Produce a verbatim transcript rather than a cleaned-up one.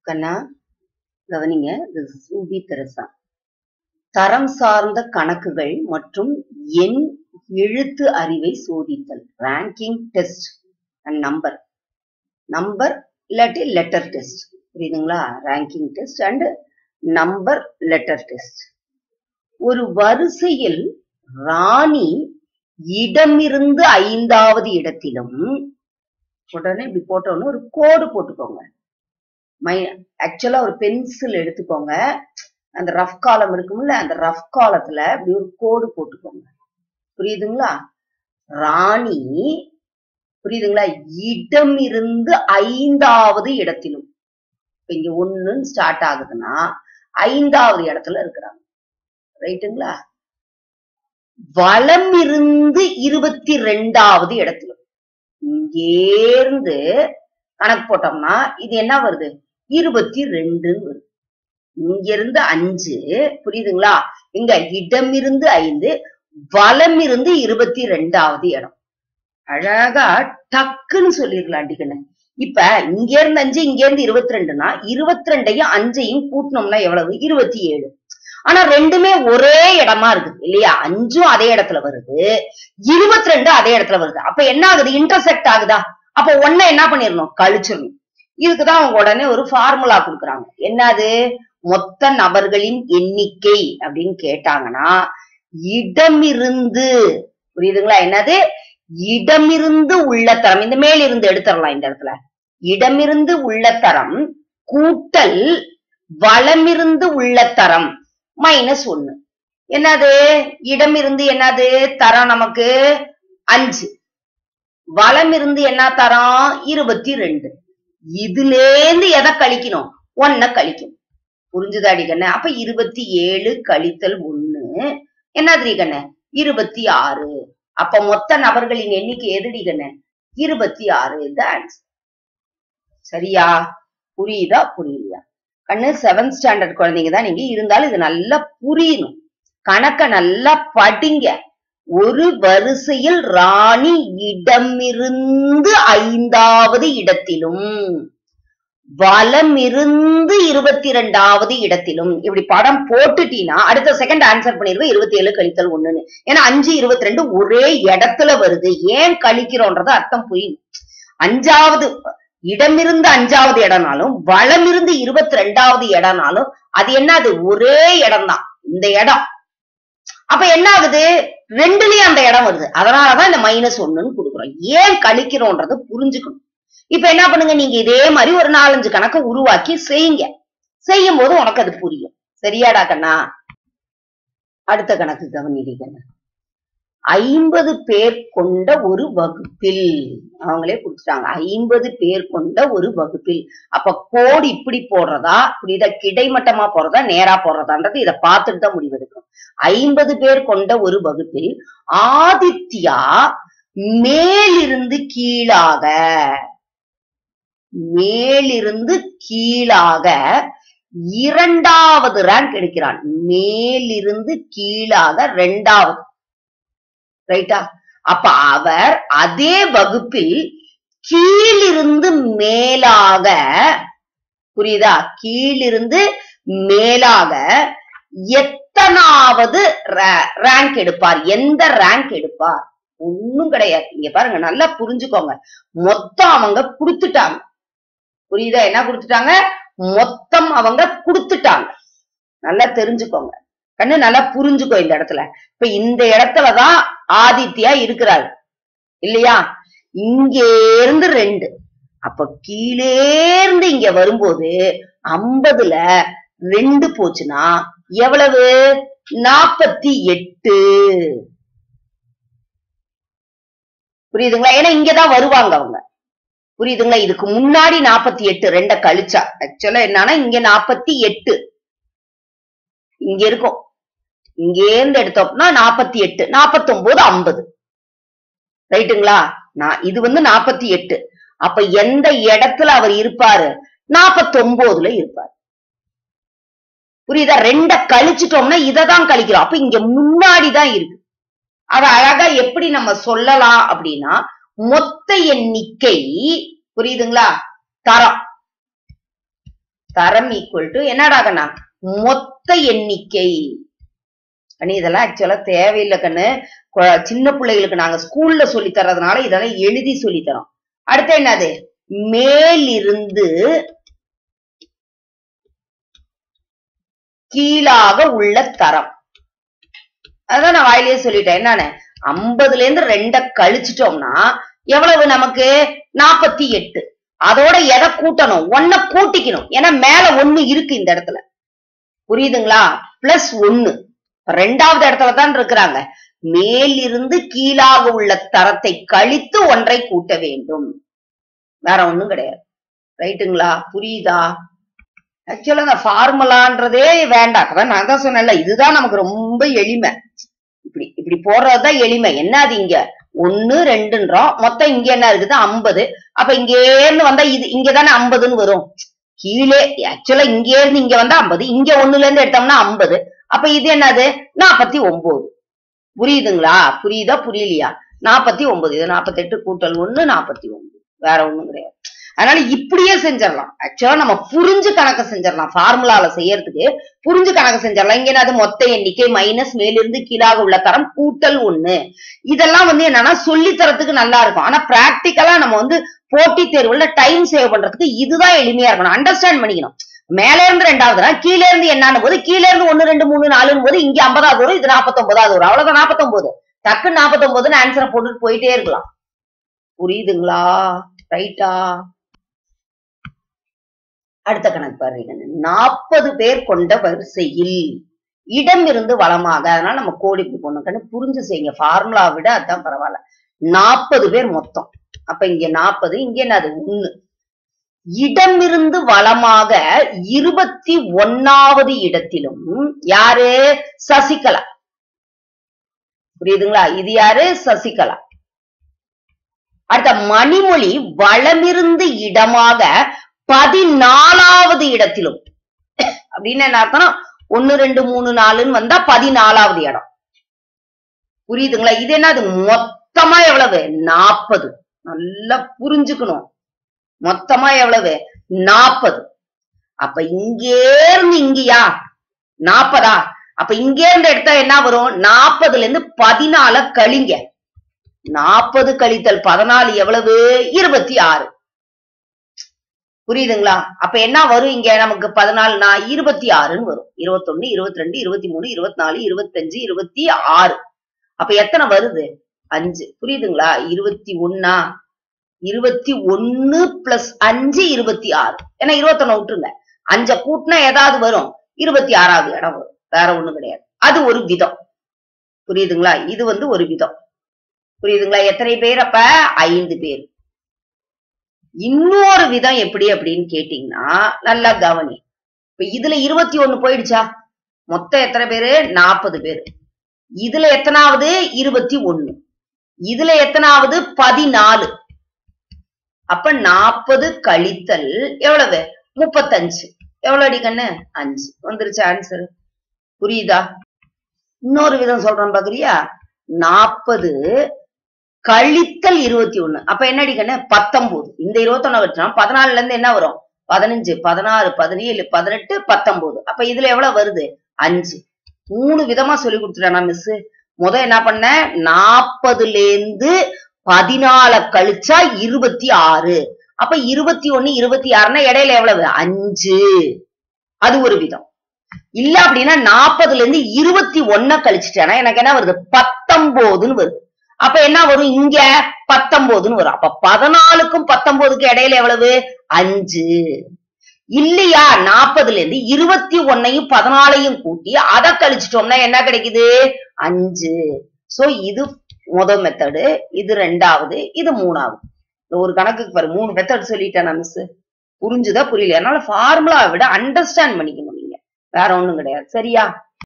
கண்ணா கவனிங்க. this is Ruby Teresa. தரம் சார்ந்த கணக்குகள் மற்றும் எண் எழுத்து அறிவை சோதித்தல். Ranking test and number number இல்லாட்டி லெட்டர் டெஸ்ட். புரியுதுங்களா? Ranking test and number letter test. ஒரு வரிசையில் ராணி இடமிருந்து ஐந்தாவது இடத்திலும், உடனே இப்படி போட்டோன்னு ஒரு கோடு போட்டுக்கோங்க. மை ஆக்சுவலா ஒரு பென்சில் எடுத்துக்கோங்க. அந்த ரஃப் காலம் இருக்கும்ல, அந்த ரஃப் காலத்துல இப்படி ஒரு கோடு போட்டுக்கோங்க. புரியுதுங்களா? ராணி புரியுதுங்களா? இடமிருந்து ஐந்தாவது இடத்திலும். இங்க ஒண்ணுன்னு ஸ்டார்ட் ஆகுதுன்னா ஐந்தாவது இடத்துல இருக்கிறாங்க. ரைட்டுங்களா? வலம் இருந்து இருபத்தி ரெண்டாவது இடத்திலும். இங்கேருந்து கணக்கு போட்டோம்னா இது என்ன வருது? இருபத்தி ரெண்டுன்னு வருது. இங்க இருந்து அஞ்சு. புரியுதுங்களா? இங்க இடமிருந்து ஐந்து, வலம் இருந்து இருபத்தி ரெண்டாவது இடம். அழகா டக்குன்னு சொல்லிருக்கலாம் அடிக்கணு. இப்ப இங்க இருந்து அஞ்சு, இங்க இருந்து இருபத்தி ரெண்டுனா இருபத்தி ரெண்டையும் அஞ்சையும் கூட்டணும்னா எவ்வளவு? இருபத்தி ஏழு. ஆனா ரெண்டுமே ஒரே இடமா இருக்குது இல்லையா? அஞ்சும் அதே இடத்துல வருது, இருபத்தி ரெண்டு அதே இடத்துல வருது. அப்ப என்ன ஆகுது? இன்டர்செக்ட் ஆகுதா? அப்ப ஒன்ன என்ன பண்ணிடணும்? கழிச்சிடணும். இதுக்குதான் அவங்க உடனே ஒரு ஃபார்முலா கொடுக்குறாங்க. என்னது? மொத்த நபர்களின் எண்ணிக்கை அப்படின்னு கேட்டாங்கன்னா இடமிருந்து, புரியுதுங்களா? என்னது? இடமிருந்து உள்ள தரம். இந்த மேலிருந்து எடுத்துடலாம் இந்த இடத்துல. இடமிருந்து உள்ள தரம் கூட்டல் வலமிருந்து உள்ள தரம் மைனஸ் ஒண்ணு. என்னது? இடமிருந்து என்னது தரம்? நமக்கு அஞ்சு. வலம் இருந்து என்ன தரம்? இருபத்தி ரெண்டு. இதுலேருந்து எதை கழிக்கணும்? ஒன்ன கழிக்கணும். புரிஞ்சுதாடி கண்ணு? அப்ப இருபத்தி ஏழு கழித்தல் ஒண்ணு என்னது கண்ணு? இருபத்தி ஆறு. அப்ப மொத்த நபர்களின் எண்ணிக்கை எதுடி கண்ணு? இருபத்தி ஆறு. சரியா? புரியுதா புரியலையா கண்ணு? செவன்த் ஸ்டாண்டர்ட் குழந்தைங்க தான் நீங்க, இருந்தாலும் இது நல்லா புரியணும். கணக்க நல்லா படிங்க. ஒரு வரிசையில் ராணி இடமிருந்து ஐந்தாவது இடத்திலும் வலமிருந்து இருபத்தி ரெண்டாவது இடத்திலும். இப்படி படம் போட்டுட்டீங்கன்னா அடுத்த செகண்ட் ஆன்சர் பண்ணிருவேன் இருபத்தி ஏழு கழித்தல் ஒண்ணுன்னு. ஏன்னா அஞ்சு இருபத்தி ரெண்டு ஒரே இடத்துல வருது. ஏன் கழிக்கிறோன்றது அர்த்தம் புரியும். அஞ்சாவது இடமிருந்து அஞ்சாவது இடம்னாலும் வலமிருந்து இருபத்தி ரெண்டாவது இடம்னாலும் அது என்னது? ஒரே இடம் தான் இந்த இடம். அப்ப என்ன ஆகுது? ரெண்டுலயும் அந்த இடம் வருது. அதனாலதான் இந்த மைனஸ் ஒண்ணுன்னு கொடுக்குறோம். ஏன் கழிக்கிறோன்றது புரிஞ்சுக்கணும். இப்ப என்ன பண்ணுங்க, நீங்க இதே மாதிரி ஒரு நாலஞ்சு கணக்கை உருவாக்கி செய்யுங்க. செய்யும் போது உனக்கு அது புரியும். சரியாடா கண்ணா? அடுத்த கணக்கு கவனிங்க. ஐம்பது பேர் கொண்ட ஒரு வகுப்பில், அவங்களே கொடுத்துட்டாங்க ஐம்பது பேர் கொண்ட ஒரு வகுப்பில். அப்ப கோடு இப்படி போடுறதா, புரியுதா? கிடைமட்டமா போடுறதா, நேரா போடுறதான்றது இதை பார்த்துட்டு தான் முடிவெடுக்கணும். ஐம்பது பேர் கொண்ட ஒரு வகுப்பில் ஆதித்யா மேலிருந்து கீழாக மேலிருந்து கீழாக இரண்டாவது ரேங்க் எடுக்கிறான். மேலிருந்து கீழாக இரண்டாவது. ரைட்டா? அப்ப அவர் அதே வகுப்பில் கீழிருந்து மேலாக, புரியுதா? கீழிருந்து மேலாக எத்தனாவது ரேங்க் எடுப்பார்? எந்த ரேங்க் எடுப்பார்? ஒண்ணும் கிடையாது. இங்க பாருங்க, நல்லா புரிஞ்சுக்கோங்க. மொத்தம் அவங்க கொடுத்துட்டாங்க. புரியுதா? என்ன கொடுத்துட்டாங்க? மொத்தம் அவங்க கொடுத்துட்டாங்க. நல்லா தெரிஞ்சுக்கோங்க கண்ணு, நல்லா புரிஞ்சுக்கோ இந்த இடத்துல. இப்ப இந்த இடத்துலதான் ஆதித்யா இருக்கிறாரு இல்லையா? இங்கே இருந்து ரெண்டு. அப்ப கீழே இருந்து இங்க வரும்போது ஐம்பதுல ரெண்டு போச்சுன்னா எவ்வளவு? நாற்பத்தி எட்டு. புரியுதுங்களா? ஏன்னா இங்கதான் வருவாங்க அவங்க. புரியுதுங்களா? இதுக்கு முன்னாடி நாற்பத்தி எட்டு, ரெண்ட கழிச்சா ஆக்சுவலா என்னன்னா இங்க நாற்பத்தி எட்டு இங்க இருக்கும். இங்கே இருந்து எடுத்தோம்னா நாற்பத்தி எட்டு, நாற்பத்தி ஒன்பது, ஐம்பது. ரைட்டுங்களா? நான் இது வந்து நாற்பத்தி எட்டு. அப்ப எந்த இடத்துல அவர் இருப்பாரு? நாற்பத்தி ஒன்பதுல இருப்பாரு. புரியுதா? ரெண்ட கழிச்சிட்டோம்னா இததான் கழிக்கிறோம். அப்ப இங்க முன்னாடிதான் இருக்கு. அத அழகா எப்படி நம்ம சொல்லலாம் அப்படின்னா, மொத்த எண்ணிக்கை, புரியுதுங்களா? தரம் தரம் ஈக்குவல் டு என்னடா கண்ணா மொத்த எண்ணிக்கை. கண்ணு இதெல்லாம் ஆக்சுவலா தேவையில்லை கண்ணு. சின்ன பிள்ளைகளுக்கு நாங்க ஸ்கூல்ல சொல்லி தர்றதுனால இதெல்லாம் எழுதி சொல்லி தரோம். அடுத்து என்னது மேலிருந்து கீழாக உள்ள தரம். அதான் நான் வாயிலேயே சொல்லிட்டேன். என்னன்னு ஐம்பதுல இருந்து ரெண்ட கழிச்சிட்டோம்னா எவ்வளவு நமக்கு நாற்பத்தி எட்டு. அதோட எதை கூட்டணும் ஒன்ன கூட்டிக்கணும். ஏன்னா மேல ஒண்ணு இருக்கு இந்த இடத்துல. புரியுதுங்களா? பிளஸ் ஒண்ணு ரெண்டாவது இடத்துல தான் இருக்கிறாங்க. மேலிருந்து கீழாக உள்ள தரத்தை கழித்து ஒன்றை கூட்ட வேண்டும். வேற ஒண்ணும் கிடையாது. ரைட்டுங்களா? புரியுதா? ஆக்சுவலா இந்த ஃபார்முலான்றதே வேண்டாம். நான் தான் சொன்னேன்ல இதுதான் நமக்கு ரொம்ப எளிமை. இப்படி இப்படி போடுறதுதான் எளிமை. என்ன அது இங்க ஒன்னு ரெண்டுன்றோம். மொத்தம் இங்க என்ன இருக்குது ஐம்பது. அப்ப இங்கேருந்து வந்தா இது இங்கதானே ஐம்பதுன்னு வரும். கீழே ஆக்சுவலா இங்கே இருந்து இங்க வந்தா ஐம்பது. இங்க ஒண்ணுல இருந்து எடுத்தோம்னா ஐம்பது. அப்ப இது என்னது நாற்பத்தி ஒன்பது. புரியுதுங்களா? புரியுதா புரியலையா? நாற்பத்தி ஒன்பது. இது நாற்பத்தி எட்டு கூட்டல் ஒண்ணு நாற்பத்தி ஒன்பது. வேற ஒண்ணும் கிடையாது. அதனால இப்படியே செஞ்சிடலாம். ஆக்சுவலா நம்ம புரிஞ்சு கணக்கு செஞ்சிடலாம். ஃபார்முலால செய்யறதுக்கு புரிஞ்சு கணக்கு செஞ்சிடலாம். இங்க என்னது மொத்த எண்ணிக்கை மைனஸ் மேலிருந்து கீழாக உள்ள தரம் கூட்டல் ஒண்ணு. இதெல்லாம் வந்து என்னன்னா சொல்லி தரத்துக்கு நல்லா இருக்கும். ஆனா பிராக்டிக்கலா நம்ம வந்து போட்டி தேர்வுல டைம் சேவ் பண்றதுக்கு இதுதான் எளிமையா இருக்கணும். அண்டர்ஸ்டாண்ட் பண்ணிக்கணும். மேல இருந்து ரெண்டாவது கீழே இருந்து என்னன்னு போது கீழே இருந்து ஒன்னு ரெண்டு மூணு நாலுன்னு போது இங்க ஐம்பதாவது வரும். இது நாற்பத்தி ஒன்பதாவது வரும். அவ்வளவுதான் நாற்பத்தி ஒன்பது. டக்கு நாற்பத்தி ஒன்பதுன்னு ஆன்சரை போட்டுட்டு போயிட்டே இருக்கலாம். புரியுதுங்களா? ரைட்டா? அடுத்த கணக்கு பாருங்க. நாற்பது பேர் கொண்ட வரிசையில் இடம் இருந்து வளமாக. அதனால நம்ம கோடி போடணும். புரிஞ்சு செய்யுங்க. ஃபார்முலா விட அதுதான் பரவாயில்ல. நாற்பது பேர் மொத்தம். அப்ப இங்க நாற்பது. இங்க என்னது ஒண்ணு. இடமிருந்து வளமாக இருபத்தி ஒன்னாவது இடத்திலும் யாரு சசிகலா. புரியுதுங்களா? இது யாரு சசிகலா. அடுத்த மணிமொழி வளமிருந்து இடமாக பதினாலாவது இடத்திலும். அப்படின்னு என்ன அர்த்தம்? ஒன்னு ரெண்டு மூணு நாலுன்னு வந்தா பதினாலாவது இடம். புரியுதுங்களா? இது என்னது மொத்தமா எவ்வளவு நாற்பது. நல்லா புரிஞ்சுக்கணும். மொத்தமா எவ்வளவு நாற்பது. அப்ப இங்கேருந்து இங்கயா நாற்பதா? அப்ப இங்கே இருந்து எடுத்தா என்ன வரும்? நாற்பதுல இருந்து பதினால கழிங்க. நாற்பது கழித்தல் பதினாலு எவ்வளவு இருபத்தி ஆறு. புரியுதுங்களா? அப்ப என்ன வரும் இங்க நமக்கு பதினாலுனா இருபத்தி ஆறுன்னு வரும். இருபத்தி ஒண்ணு இருபத்தி ரெண்டு இருபத்தி மூணு இருபத்தி நாலு இருபத்தி அஞ்சு இருபத்தி ஆறு. அப்ப எத்தனை வருது? அஞ்சு. புரியுதுங்களா? இருபத்தி ஒன்னா இருபத்தி ஒன்னு பிளஸ் அஞ்சு இருபத்தி ஆறு. ஏன்னா இருபத்தி ஒண்ணு விட்டுருங்க. அஞ்ச கூட்டினா ஏதாவது வரும். இருபத்தி ஆறாவது இடம் வரும். வேற ஒண்ணும் கிடையாது. அது ஒரு விதம். புரியுதுங்களா? இது வந்து ஒரு விதம். புரியுதுங்களா? எத்தனை பேர்? அப்ப ஐந்து பேர். இன்னொரு விதம் எப்படி அப்படின்னு கேட்டீங்கன்னா நல்லா கவனி. இப்ப இதுல இருபத்தி ஒண்ணு போயிடுச்சா? மொத்தம் எத்தனை பேரு? நாற்பது பேரு. இதுல எத்தனாவது? இருபத்தி ஒண்ணு. இதுல எத்தனாவது? பதினாலு. அப்ப நாற்பது கழித்தல் எவ்வளவு? முப்பத்தஞ்சு. எவ்வளவு அடி கண்ணு? அஞ்சு. வந்துருச்சு ஆன்சர். புரியுதா? இன்னொரு விதம் சொல்றேன் பாக்குறியா? நாற்பது கழித்தல் இருபத்தி ஒண்ணு. அப்ப என்ன அடிக்கண்ணு? பத்தொன்பது. இந்த இருபத்தி ஒண்ணு வச்சா பதினாலுல இருந்து என்ன வரும்? பதினஞ்சு பதினாறு பதினேழு பதினெட்டு பத்தொன்பது. அப்ப இதுல எவ்வளவு வருது? அஞ்சு. மூணு விதமா சொல்லி கொடுத்துட்டேன் மிஸ். முத என்ன பண்ண? நாற்பதுல இருந்து பதினால கழிச்சா இருபத்தி ஆறு. அப்ப இருபத்தி ஒண்ணு இருபத்தி ஆறுனா இடையில எவ்வளவு? அஞ்சு. அது ஒரு விதம். இல்ல அப்படின்னா நாற்பதுல இருந்து இருபத்தி ஒன்ன கழிச்சுட்டேன்னா எனக்கு என்ன வருது? பத்தொன்பதுன்னு வருது. அப்ப என்ன வரும்? இங்க பத்தொன்பதுன்னு வரும். அப்ப பதினாலுக்கும் பத்தொன்பதுக்கு இடையில எவ்வளவு? அஞ்சு. இல்லையா? நாற்பதுல இருந்து இருபத்தி ஒன்னையும் பதினாலையும் கூட்டி அதை கழிச்சிட்டோம்னா என்ன கிடைக்குது? அஞ்சு. சோ இது முதல் மெத்தடு, இது ரெண்டாவது, இது மூணாவது. ஒரு கணக்குக்கு பாரு மூணு மெத்தட் சொல்லிட்டேன் நான் மிஸ். புரிஞ்சுதா புரியல? அதனால ஃபார்முலா விட அண்டர்ஸ்டாண்ட் பண்ணிக்கணும் நீங்க. வேற ஒண்ணும் கிடையாது. சரியா?